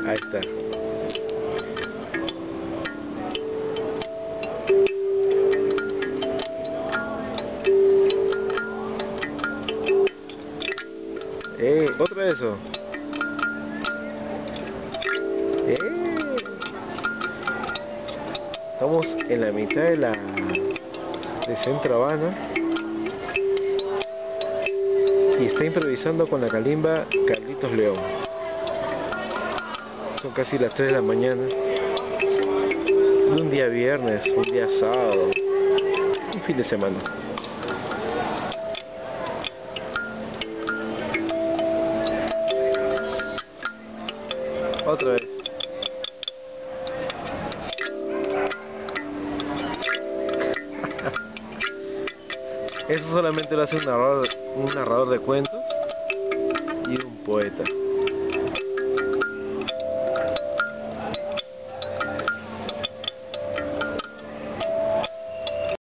Ahí está. Otra de eso. Estamos en la mitad de Centro Habana y está improvisando con la calimba Carlitos León. Son casi las 3 de la mañana de un día viernes, un día sábado, un fin de semana. Otra vez. Eso solamente lo hace un narrador de cuentos y un poeta.